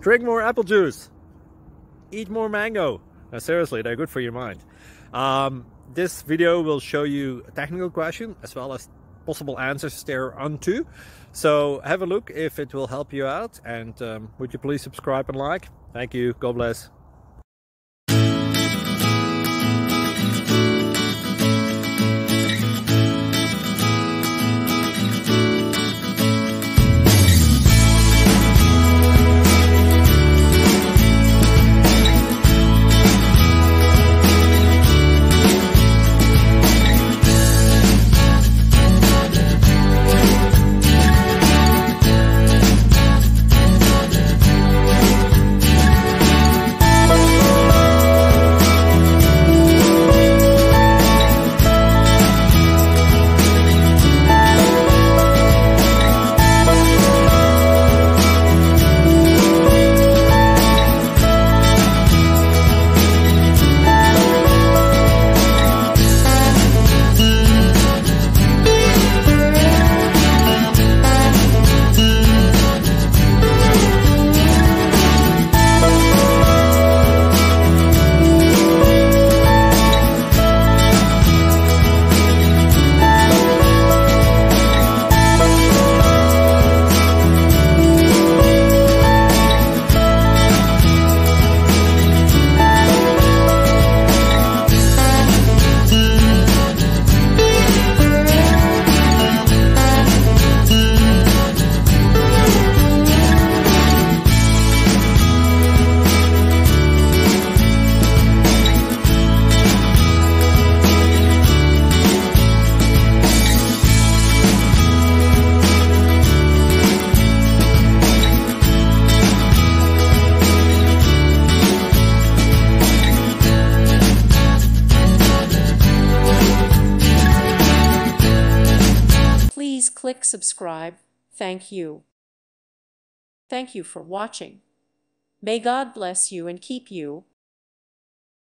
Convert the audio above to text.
Drink more apple juice. Eat more mango. No, seriously, they're good for your mind. This video will show you a technical question as well as possible answers thereunto. So have a look if it will help you out, and would you please subscribe and like? Thank you. God bless. Please click subscribe. Thank you. Thank you for watching. May God bless you and keep you.